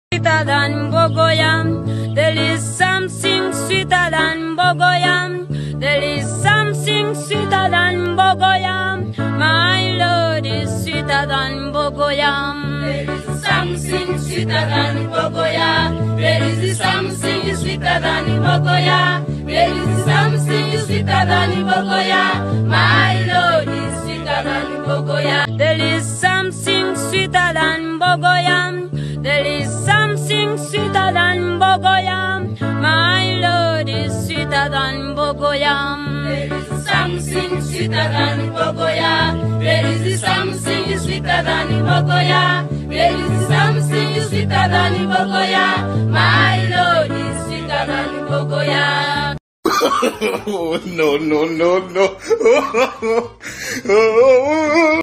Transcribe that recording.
sweeter than Bogoyam. There is something sweeter than Bogoyam. There is something sweeter than Bogoyam. My Lord is sweeter than Bogoyam. There is something sweeter than Bogoya. There is something sweeter than Bogoya. There is something sweeter than Bogoya. My Lord is sweeter than Bogoya. There is something sweeter than Bogoyam. There is something sweeter than Bogoyam. My Lord is sweeter than Bogoyam. There is something sweeter than Bogoya. There is something sweeter than Bogoya. There is something sweeter than Bogoya. My Lord is sweeter than Bogoya. No, no, no, no.